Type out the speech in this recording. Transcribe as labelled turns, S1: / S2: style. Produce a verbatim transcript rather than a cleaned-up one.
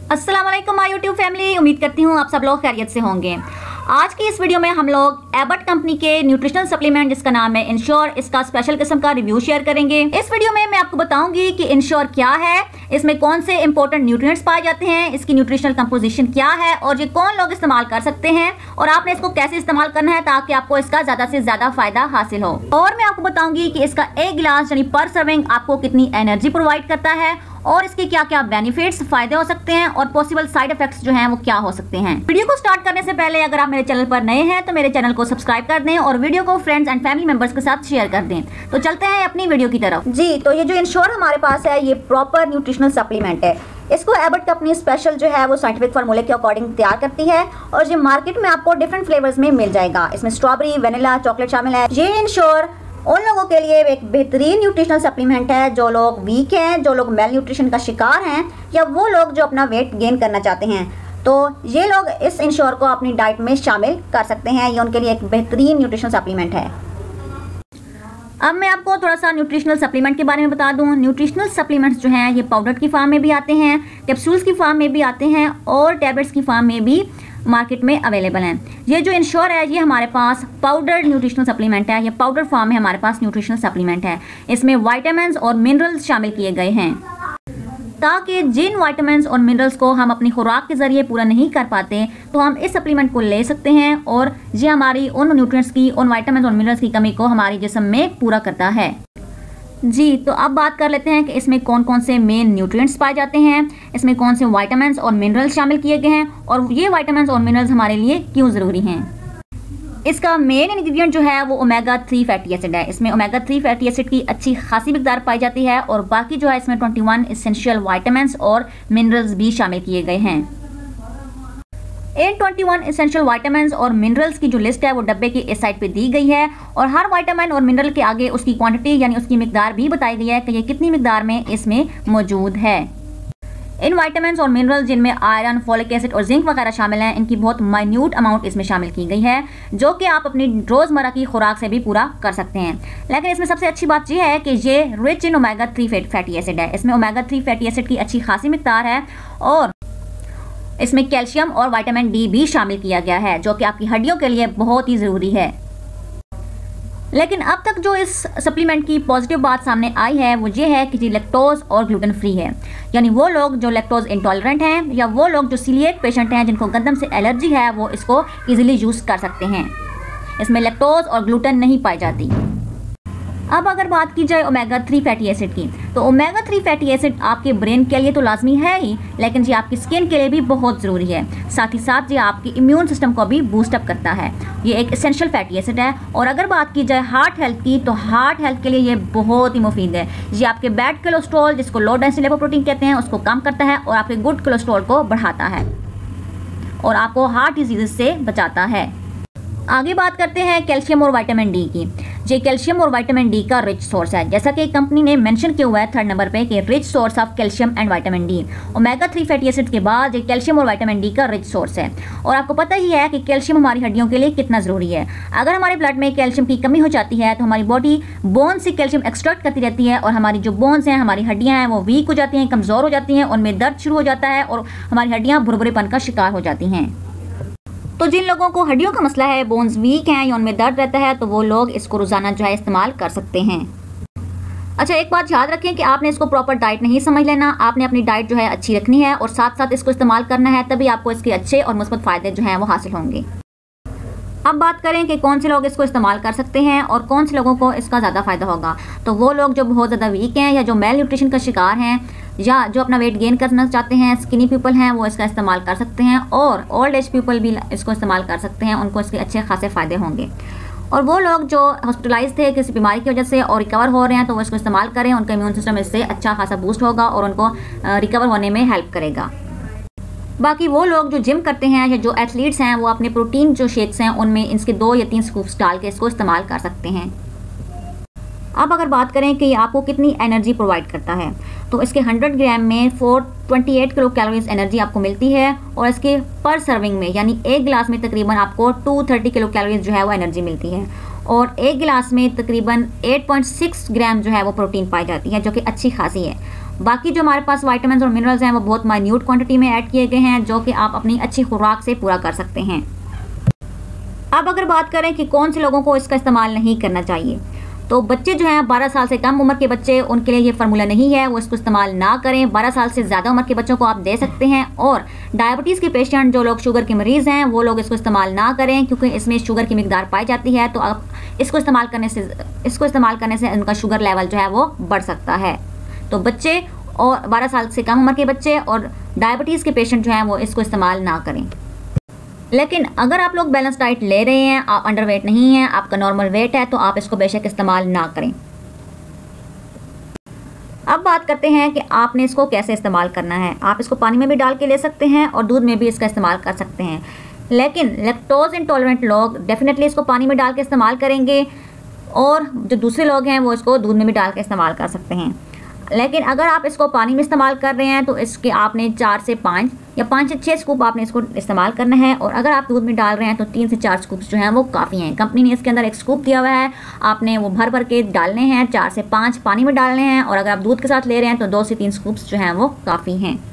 S1: अस्सलाम वालेकुम my YouTube family, उम्मीद करती हूँ आप सब लोग खैरियत से होंगे। आज की इस वीडियो में हम लोग एबट कंपनी के न्यूट्रिशनल सप्लीमेंट जिसका नाम है इंश्योर, इसका स्पेशल किस्म का रिव्यू शेयर करेंगे। इस वीडियो में मैं आपको बताऊंगी कि इंश्योर क्या है, इसमें कौन से इंपॉर्टेंट न्यूट्रिएंट्स पाए जाते हैं, इसकी न्यूट्रिशनल कंपोजिशन क्या है और ये कौन लोग इस्तेमाल कर सकते हैं और आपने इसको कैसे इस्तेमाल करना है ताकि आपको इसका ज्यादा से ज्यादा फायदा हासिल हो। और मैं आपको बताऊंगी कि इसका एक गिलास यानी पर सर्विंग आपको कितनी एनर्जी प्रोवाइड करता है और इसके क्या क्या बेनिफिट्स, फायदे हो सकते हैं और पॉसिबल साइड इफेक्ट्स जो हैं वो क्या हो सकते हैं। वीडियो को स्टार्ट करने से पहले अगर आप मेरे चैनल पर नए हैं तो मेरे चैनल को सब्सक्राइब कर दें और वीडियो को फ्रेंड्स एंड फैमिली मेंबर्स के साथ शेयर कर दें। तो चलते हैं अपनी वीडियो की तरफ। जी, तो ये जो इंश्योर हमारे पास है ये प्रॉपर न्यूट्रिशनल सप्लीमेंट है। इसको एबट कंपनी स्पेशल जो है वो साइंटिफिक फार्मूले के अकॉर्डिंग तैयार करती है और ये मार्केट में आपको डिफरेंट फ्लेवर्स में मिल जाएगा। इसमें स्ट्रॉबेरी, वेनिला, चॉकलेट शामिल है। ये इंश्योर उन लोगों के लिए एक बेहतरीन न्यूट्रिशनल सप्लीमेंट है जो लोग वीक हैं, जो लोग मेल न्यूट्रिशन का शिकार हैं या वो लोग जो अपना वेट गेन करना चाहते हैं, तो ये लोग इस इंश्योर को अपनी डाइट में शामिल कर सकते हैं। ये उनके लिए एक बेहतरीन न्यूट्रिशनल सप्लीमेंट है। अब मैं आपको थोड़ा सा न्यूट्रिशनल सप्लीमेंट के बारे में बता दूं। न्यूट्रिशनल सप्लीमेंट्स जो हैं ये पाउडर की फॉर्म में भी आते हैं, कैप्सूल्स की फॉर्म में भी आते हैं और टैबलेट्स की फॉर्म में भी मार्केट में अवेलेबल हैं। ये जो इंश्योर है ये हमारे पास पाउडर न्यूट्रिशनल सप्लीमेंट है, ये पाउडर फॉर्म में हमारे पास न्यूट्रिशनल सप्लीमेंट है। इसमें विटामिन्स और मिनरल्स शामिल किए गए हैं ताकि जिन विटामिन्स और मिनरल्स को हम अपनी खुराक के ज़रिए पूरा नहीं कर पाते तो हम इस सप्लीमेंट को ले सकते हैं और ये हमारी उन न्यूट्रिएंट्स की, उन विटामिन्स और मिनरल्स की कमी को हमारे जिस्म में पूरा करता है। जी, तो अब बात कर लेते हैं कि इसमें कौन कौन से मेन न्यूट्रिएंट्स पाए जाते हैं, इसमें कौन से विटामिन्स और मिनरल्स शामिल किए गए हैं और ये विटामिन्स और मिनरल्स हमारे लिए क्यों ज़रूरी हैं। इसका मेन इंग्रेडिएंट जो है वो ओमेगा थ्री फैटी एसिड है। इसमें ओमेगा थ्री फैटी एसिड की अच्छी खासी मिकदार पाई जाती है और बाकी जो है इसमें इक्कीस एसेंशियल विटामिन्स और मिनरल्स भी शामिल किए गए हैं। इन इक्कीस एसेंशियल विटामिन्स और मिनरल्स की जो लिस्ट है वो डब्बे की इस साइड पे दी गई है और हर विटामिन और मिनरल के आगे उसकी क्वांटिटी यानी उसकी मिकदार भी बताई गई है कि ये कितनी मिकदार में इसमें मौजूद है। इन विटामिन्स और मिनरल जिनमें आयरन, फोलिक एसिड और जिंक वगैरह शामिल हैं, इनकी बहुत माइन्यूट अमाउंट इसमें शामिल की गई है जो कि आप अपनी रोज़मर्रा की खुराक से भी पूरा कर सकते हैं। लेकिन इसमें सबसे अच्छी बात यह है कि ये rich in omega three fatty acid है। इसमें ओमेगा थ्री फैटी एसिड की अच्छी खासी मिकदार है और इसमें कैल्शियम और विटामिन डी भी शामिल किया गया है जो कि आपकी हड्डियों के लिए बहुत ही ज़रूरी है। लेकिन अब तक जो इस सप्लीमेंट की पॉजिटिव बात सामने आई है वो ये है कि ये लैक्टोज और ग्लूटेन फ्री है, यानी वो लोग जो लैक्टोज इंटॉलरेंट हैं या वो लोग जो सीलिएक पेशेंट हैं जिनको गंदम से एलर्जी है वो इसको ईजिली यूज़ कर सकते हैं। इसमें लैक्टोज और ग्लूटेन नहीं पाई जाती। अब अगर बात की जाए ओमेगा थ्री फैटी एसिड की, तो ओमेगा थ्री फैटी एसिड आपके ब्रेन के लिए तो लाजमी है ही, लेकिन ये आपकी स्किन के लिए भी बहुत ज़रूरी है। साथ ही साथ ये आपकी इम्यून सिस्टम को भी बूस्टअप करता है। ये एक एसेंशियल फैटी एसिड है। और अगर बात की जाए हार्ट हेल्थ की, तो हार्ट हेल्थ के लिए ये बहुत ही मुफीद है। ये आपके बैड कोलेस्ट्रॉल जिसको लो डेंसिटी लिपोप्रोटीन कहते हैं उसको कम करता है और आपके गुड कोलेस्ट्रॉल को बढ़ाता है और आपको हार्ट डिजीज़ से बचाता है। आगे बात करते हैं कैल्शियम और विटामिन डी की। ये कैल्शियम और विटामिन डी का रिच सोर्स है, जैसा कि कंपनी ने मेंशन किया हुआ है थर्ड नंबर पे कि rich source of calcium and vitamin D. Omega three fatty acid के बाद ये कैल्शियम और विटामिन डी का रिच सोर्स है। और आपको पता ही है कि कैल्शियम हमारी हड्डियों के लिए कितना ज़रूरी है। अगर हमारे ब्लड में कैल्शियम की कमी हो जाती है तो हमारी बॉडी बोन से कैल्शियम एक्सट्रैक्ट करती रहती है और हमारी जो बोन्स हैं, हमारी हड्डियाँ हैं वो वीक हो जाती हैं, कमज़ोर हो जाती हैं, उनमें दर्द शुरू हो जाता है और हमारी हड्डियाँ भुरभुरेपन का शिकार हो जाती हैं। तो जिन लोगों को हड्डियों का मसला है, बोन्स वीक हैं या उनमें दर्द रहता है, तो वो लोग इसको रोज़ाना जो है इस्तेमाल कर सकते हैं। अच्छा, एक बात याद रखें कि आपने इसको प्रॉपर डाइट नहीं समझ लेना, आपने अपनी डाइट जो है अच्छी रखनी है और साथ साथ इसको इस्तेमाल करना है, तभी आपको इसके अच्छे और मुस्बत फ़ायदे जो हैं वो हासिल होंगे। अब बात करें कि कौन से लोग इसको इस्तेमाल कर सकते हैं और कौन से लोगों को इसका ज़्यादा फ़ायदा होगा। तो वो लोग जो बहुत ज़्यादा वीक हैं या जो मेल न्यूट्रिशन का शिकार हैं या जो अपना वेट गेन करना चाहते हैं, स्किनी पीपल हैं, वो इसका इस्तेमाल कर सकते हैं और ओल्ड एज पीपल भी इसको इस्तेमाल कर सकते हैं, उनको इसके अच्छे खासे फ़ायदे होंगे। और वो लोग जो हॉस्पिटलाइज थे किसी बीमारी की वजह से और रिकवर हो रहे हैं तो वो इसको इस्तेमाल करें, उनका इम्यून सिस्टम इससे अच्छा खासा बूस्ट होगा और उनको रिकवर होने में हेल्प करेगा। बाकी वो लोग जो जिम करते हैं या जो एथलीट्स हैं वो अपने प्रोटीन जो शेक्स हैं उनमें इसके दो या तीन स्कूप्स डाल के इसको इस्तेमाल कर सकते हैं। अब अगर बात करें कि आपको कितनी एनर्जी प्रोवाइड करता है, तो इसके हंड्रेड ग्राम में four twenty eight kilo calories energy आपको मिलती है और इसके पर सर्विंग में यानी एक गिलास में तकरीबन आपको टू थर्टी किलो कैलोरीज जो है वो एनर्जी मिलती है और एक गिलास में तकरीबन एट पॉइंट सिक्स ग्राम जो है वो प्रोटीन पाई जाती है जो कि अच्छी खासी है। बाकी जो हमारे पास वाइटामिन और मिनरल्स हैं वो बहुत माइन्यूट क्वांटिटी में ऐड किए गए हैं, जो कि आप अपनी अच्छी खुराक से पूरा कर सकते हैं। अब अगर बात करें कि कौन से लोगों को इसका इस्तेमाल नहीं करना चाहिए, तो बच्चे जो हैं बारह साल से कम उम्र के बच्चे, उनके लिए ये फार्मूला नहीं है, वो इसको इस्तेमाल ना करें। बारह साल से ज़्यादा उम्र के बच्चों को आप दे सकते हैं। और डायबिटीज़ के पेशेंट, जो लोग शुगर के मरीज़ हैं, वो लोग इसको इस्तेमाल ना करें, क्योंकि इसमें शुगर की मिकदार पाई जाती है। तो आप इसको इस्तेमाल करने से इसको इस्तेमाल करने से उनका शुगर लेवल जो है वो बढ़ सकता है। तो बच्चे और बारह साल से कम उम्र के बच्चे और डायबिटीज़ के पेशेंट जो हैं वो इसको इस्तेमाल ना करें। लेकिन अगर आप लोग बैलेंस डाइट ले रहे हैं, आप अंडरवेट नहीं हैं, आपका नॉर्मल वेट है, तो आप इसको बेशक इस्तेमाल ना करें। अब बात करते हैं कि आपने इसको कैसे इस्तेमाल करना है। आप इसको पानी में भी डाल के ले सकते हैं और दूध में भी इसका इस्तेमाल कर सकते हैं। लेकिन लैक्टोज इंटॉलरेंट लोग डेफिनेटली इसको पानी में डाल के इस्तेमाल करेंगे, और जो दूसरे लोग हैं वो इसको दूध में भी डाल के इस्तेमाल कर सकते हैं। लेकिन अगर आप इसको पानी में इस्तेमाल कर रहे हैं तो इसके आपने चार से पाँच या पाँच से छः स्कूप आपने इसको इस्तेमाल करना है। और अगर आप दूध में डाल रहे हैं तो तीन से चार स्कूप्स जो हैं वो काफ़ी हैं। कंपनी ने इसके अंदर एक स्कूप दिया हुआ है, आपने वो भर भर के डालने हैं। चार से पाँच पानी में डालने हैं, और अगर आप दूध के साथ ले रहे हैं तो दो से तीन स्कूप्स जो हैं वो काफ़ी हैं।